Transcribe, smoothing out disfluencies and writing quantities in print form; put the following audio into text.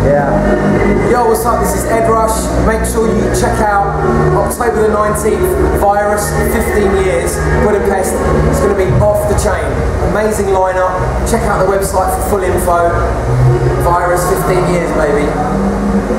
Yeah. Yo, what's up? This is Ed Rush. Make sure you check out October the 19th, Virus, 15 years, Budapest. It's going to be off the chain. Amazing lineup. Check out the website for full info. Virus, 15 years, baby.